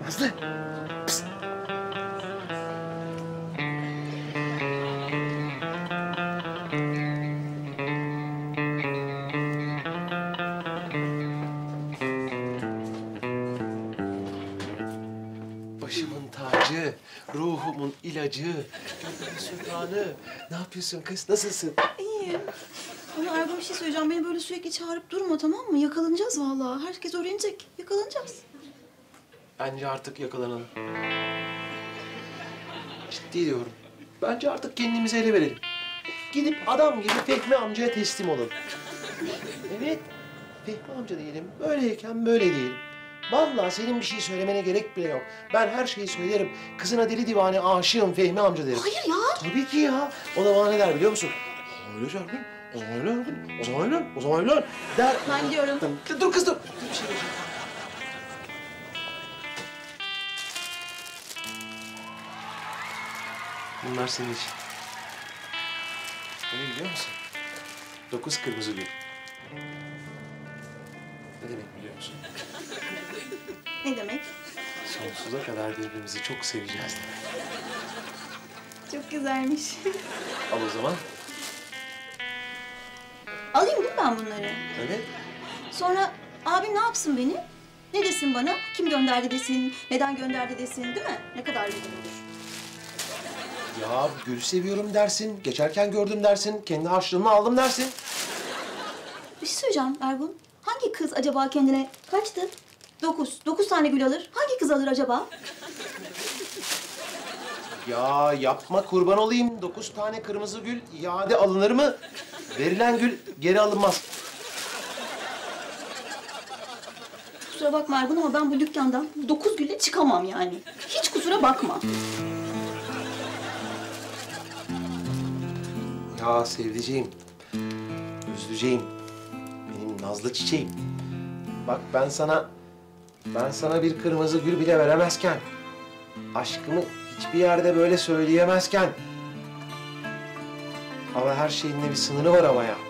Nazlı. Pist. Başımın tacı, ruhumun ilacı, gönlümün sultanı. Ne yapıyorsun kız? Nasılsın? İyiyim. Ama Ergun bir şey söyleyeceğim. Beni böyle sürekli çağırıp durma, tamam mı? Yakalanacağız vallahi. Herkes öğrenecek. Yakalanacağız. Bence artık yakalanalım. Ciddi diyorum. Bence artık kendimizi ele verelim. Gidip adam gibi Fehmi amcaya teslim olalım. Evet, Fehmi amca diyelim. Böyleyken böyle diyelim. Vallahi senin bir şey söylemene gerek bile yok. Ben her şeyi söylerim. Kızına deli divane aşığım Fehmi amca derim. Hayır ya. Tabii ki ya. O da bana ne der biliyor musun? Öyle Ergun, o zaman öyle Ergun, o zaman öyle, o zaman öyle der. Ben gidiyorum. Dur kız dur. Dur bir şey diyeceğim. Bunlar senin için. Ne biliyor musun? 9 kırmızı gül. Ne demek biliyor musun? Ne demek? Sonsuza kadar birbirimizi çok seveceğiz demek. Çok güzelmiş. Al o zaman. Alayım değil mi ben bunları? Evet. Sonra abim ne yapsın beni? Ne desin bana? Kim gönderdi desin, neden gönderdi desin, değil mi? Ne kadar güzel olur. Ya gül seviyorum dersin, geçerken gördüm dersin, kendi harçlığımı aldım dersin. Bir şey söyleyeceğim Ergun. Hangi kız acaba kendine kaçtı? 9. 9 tane gül alır. Hangi kız alır acaba? Ya yapma kurban olayım. 9 tane kırmızı gül iade alınır mı? Verilen gül geri alınmaz. Kusura bakma Ergun ama ben bu dükkandan 9 gülle çıkamam yani. Hiç kusura bakma. Ya sevdiceğim, özleyeceğim, benim nazlı çiçeğim. Bak ben sana bir kırmızı gül bile veremezken, aşkımı hiçbir yerde böyle söyleyemezken, ama her şeyin de bir sınırı var ama ya.